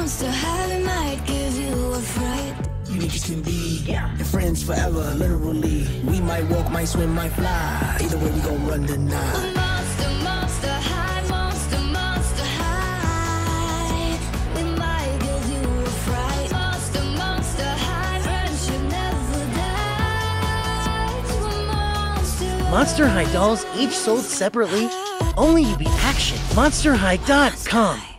Monster High might give you a fright. Unique as can be, your friends forever, literally. We might walk, might swim, might fly. Either way, we gon' run the night. Monster, Monster High, Monster, Monster High. We might give you a fright. Monster, Monster High, friendship never dies. We're monsters. Monster High dolls each sold separately. Only you beat action. MonsterHigh.com.